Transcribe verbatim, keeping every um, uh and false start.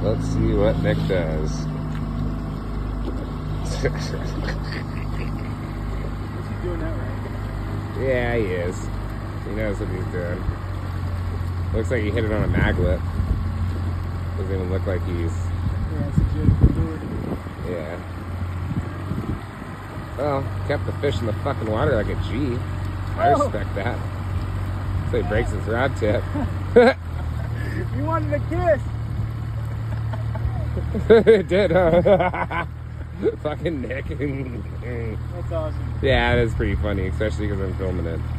Let's see what Nick does. Is he doing that right? Yeah, he is. He knows what he's doing. Looks like he hit it on a maglet. Doesn't even look like he's... Yeah, it's a good lure. Yeah. Well, kept the fish in the fucking water like a G. I Oh. respect that. So he breaks his rod tip. You wanted a kiss! It did, huh? Fucking Nick. That's awesome. Yeah, it is pretty funny, especially because I'm filming it.